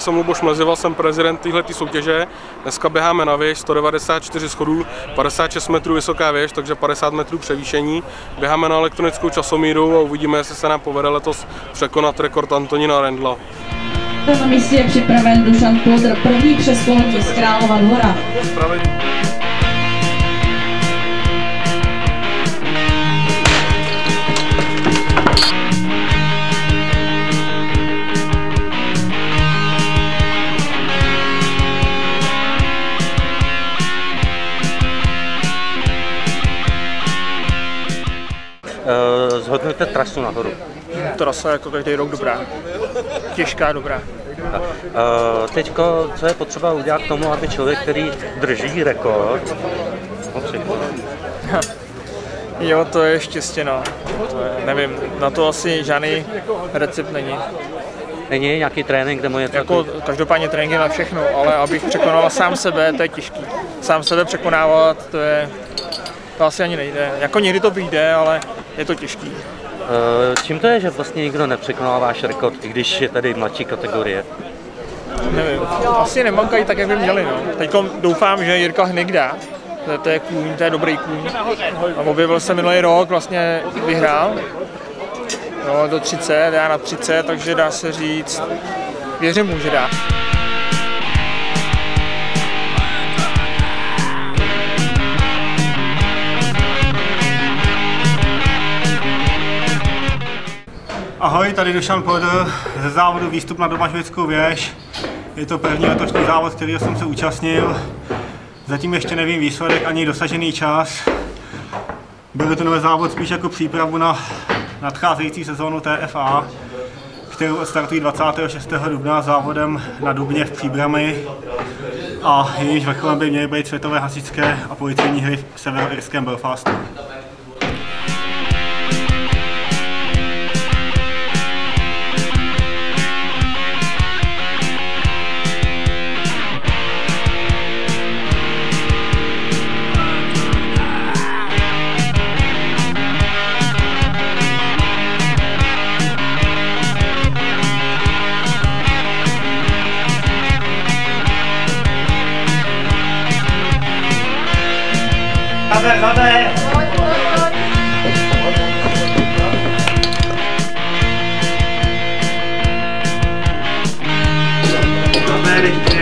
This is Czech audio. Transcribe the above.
jsem Luboš Mleziva, jsem prezident téhleté soutěže. Dneska běháme na věž, 194 schodů, 56 metrů vysoká věž, takže 50 metrů převýšení. Běháme na elektronickou časomíru a uvidíme, jestli se nám povede letos překonat rekord Antonína Rendla. Na místě je připraven Dušan Plodr, první přeskolotí z Králova Dvora. Zhodnoťte trasu nahoru. Trasa jako každý rok dobrá. Těžká, dobrá. Teďko, co je potřeba udělat k tomu, aby člověk, který drží rekord, Jo, to je štěstí, no. To je, nevím, na to asi žádný recept není. Není nějaký trénink, kde mu je to... Jako každopádně tréninky na všechno, ale abych překonal sám sebe, to je těžký. Sám sebe překonávat, to asi ani nejde. Jako někdy to vyjde, ale je to těžký. Čím to je, že vlastně nikdo nepřekonal váš rekord, i když je tady mladší kategorie? Nevím, asi nemankají tak, jak by měli, no. Teď doufám, že Jirka Hnyk dá. To je kůň, to je dobrý kůň. A objevil se minulý rok, vlastně vyhrál. No, do 30, já na 30, takže dá se říct, věřím mu, že dá. Ahoj, tady Dušan Plodr ze závodu Výstup na Domažlickou věž. Je to první letošní závod, kterého jsem se účastnil. Zatím ještě nevím výsledek ani dosažený čas. Byl to nový závod spíš jako přípravu na nadcházející sezónu TFA, kterou startují 26. dubna závodem na Dubně v Příbrami. A jejíž vrcholem by měly být světové hasičské a policejní hry v severoirském Belfastu. Zade!